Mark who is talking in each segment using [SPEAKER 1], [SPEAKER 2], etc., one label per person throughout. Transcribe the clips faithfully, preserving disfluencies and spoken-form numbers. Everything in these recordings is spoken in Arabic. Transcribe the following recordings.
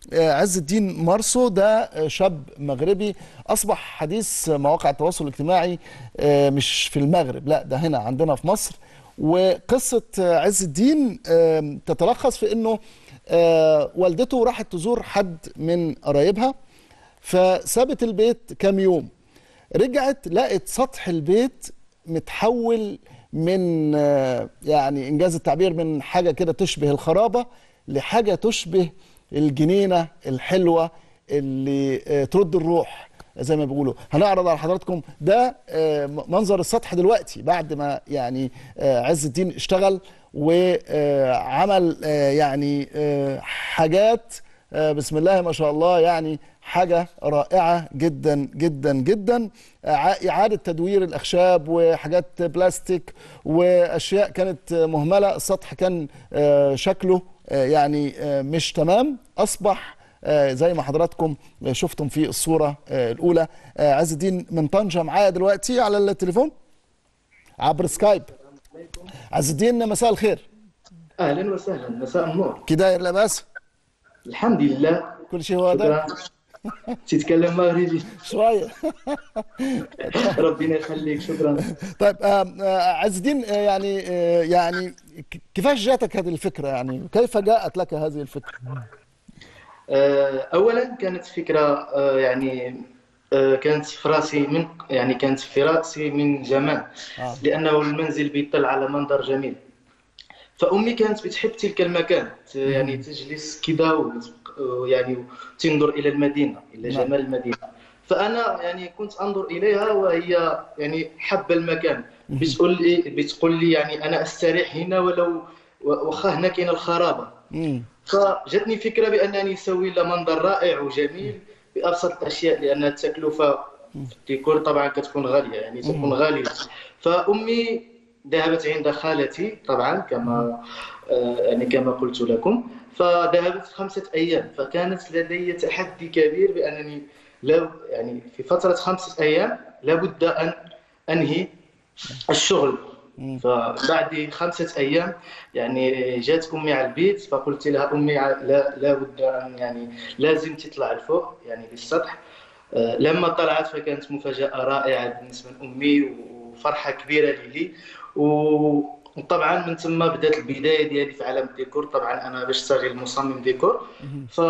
[SPEAKER 1] عز الدين مرسو ده شاب مغربي أصبح حديث مواقع التواصل الاجتماعي، مش في المغرب، لا ده هنا عندنا في مصر. وقصة عز الدين تتلخص في أنه والدته راحت تزور حد من قرايبها، فسابت البيت كام يوم، رجعت لقت سطح البيت متحول من يعني إنجاز التعبير من حاجة كده تشبه الخرابة لحاجة تشبه الجنينة الحلوة اللي ترد الروح زي ما بيقولوا. هنعرض على حضراتكم ده منظر السطح دلوقتي بعد ما يعني عز الدين اشتغل وعمل يعني حاجات بسم الله ما شاء الله، يعني حاجة رائعة جدا جدا جدا. إعادة تدوير الأخشاب وحاجات بلاستيك وأشياء كانت مهملة، السطح كان شكله يعني مش تمام، أصبح زي ما حضراتكم شفتم في الصورة الأولى. عز الدين من طنجة معايا دلوقتي على التليفون عبر سكايب. عز الدين مساء الخير.
[SPEAKER 2] اهلا وسهلا، مساء النور.
[SPEAKER 1] كده لا بأس،
[SPEAKER 2] الحمد لله،
[SPEAKER 1] كل شيء هو ده.
[SPEAKER 2] شكرا. تتكلم مغربي
[SPEAKER 1] شوية
[SPEAKER 2] ربنا يخليك، شكرا.
[SPEAKER 1] طيب عز الدين، يعني يعني كيفاش جاتك هذه الفكرة؟ يعني كيف جاءت لك هذه الفكرة؟
[SPEAKER 2] اولا كانت فكرة يعني كانت في راسي من يعني كانت في راسي من زمان،
[SPEAKER 1] آه.
[SPEAKER 2] لانه المنزل بيطل على منظر جميل. فامي كانت بتحب تلك المكان، يعني تجلس كذا ويعني تنظر الى المدينه، الى
[SPEAKER 1] نعم.
[SPEAKER 2] جمال المدينه. فانا يعني كنت انظر اليها وهي يعني حب المكان، بتقول لي بتقول لي يعني انا استريح هنا ولو واخا هنا كاين الخرابه.
[SPEAKER 1] مم.
[SPEAKER 2] فجاتني فكره بانني نسوي لها منظر رائع وجميل بابسط الاشياء، لان التكلفه في الديكور طبعا كتكون غاليه، يعني تكون غاليه. فامي ذهبت عند خالتي طبعا كما يعني كما قلت لكم، فذهبت خمسة أيام. فكانت لدي تحدي كبير بأنني لا يعني في فترة خمسة أيام لابد أن أنهي الشغل. فبعد خمسة أيام يعني جات أمي على البيت، فقلت لها أمي لا لابد أن يعني لازم تطلع الفوق يعني للسطح. لما طلعت فكانت مفاجأة رائعة بالنسبة لأمي وفرحة كبيرة لي. وطبعا من ثم بدات البدايه ديالي في عالم الديكور. طبعا انا بشتغل مصمم ديكور. ف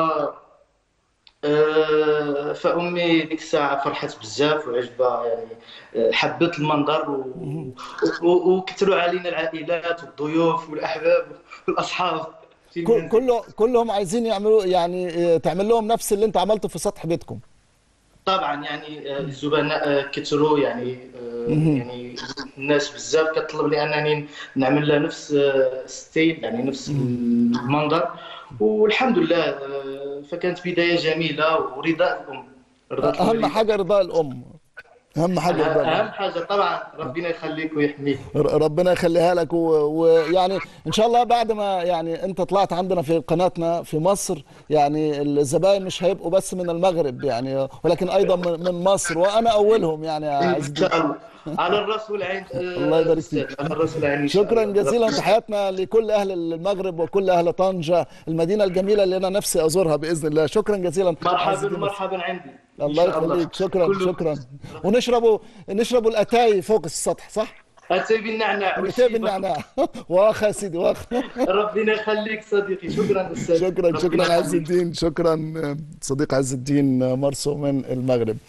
[SPEAKER 2] فامي ديك الساعه فرحت بزاف وعجبها، يعني حبت المنظر و... و... وكثروا علينا العائلات والضيوف والاحباب والاصحاب في المنزل.
[SPEAKER 1] كله كلهم عايزين يعملوا يعني تعمل لهم نفس اللي انت عملته في سطح بيتكم.
[SPEAKER 2] طبعا يعني الزبناء كثروا، يعني يعني الناس بزاف كتطلب لي انني نعمل لها نفس الستيل، يعني نفس المنظر. والحمد لله فكانت بدايه جميله ورضاء الام، رضات
[SPEAKER 1] اهم
[SPEAKER 2] الوالده.
[SPEAKER 1] حاجه رضا الام، اهم حاجه رضا الام.
[SPEAKER 2] اهم حاجه طبعا ربنا يخليك ويحميك.
[SPEAKER 1] ربنا يخليها لك. ويعني و... ان شاء الله بعد ما يعني انت طلعت عندنا في قناتنا في مصر، يعني الزباين مش هيبقوا بس من المغرب يعني، ولكن ايضا من مصر، وانا اولهم يعني يا عز
[SPEAKER 2] ان
[SPEAKER 1] الدين.
[SPEAKER 2] شاء الله، على الراس والعين.
[SPEAKER 1] الله يبارك
[SPEAKER 2] استاذ،
[SPEAKER 1] فيك.
[SPEAKER 2] على الراس والعين ان شاء
[SPEAKER 1] شكرا
[SPEAKER 2] الله.
[SPEAKER 1] جزيلا، تحياتنا لكل اهل المغرب وكل اهل طنجة، المدينه الجميله اللي انا نفسي ازورها باذن الله. شكرا جزيلا.
[SPEAKER 2] مرحبا مرحبا عندي ان
[SPEAKER 1] الله
[SPEAKER 2] شاء الله.
[SPEAKER 1] يخليك. شكرا
[SPEAKER 2] كله
[SPEAKER 1] شكرا. ونشربوا نشربوا الاتاي فوق السطح، صح؟
[SPEAKER 2] اتاي بالنعناع
[SPEAKER 1] الاتاي
[SPEAKER 2] والشيبه.
[SPEAKER 1] بالنعناع واخ يا سيدي واخ.
[SPEAKER 2] ربنا يخليك صديقي، شكرا استاذ.
[SPEAKER 1] شكرا
[SPEAKER 2] ربنا
[SPEAKER 1] شكرا عز
[SPEAKER 2] يخليك.
[SPEAKER 1] الدين، شكرا صديق عز الدين مرسو من المغرب.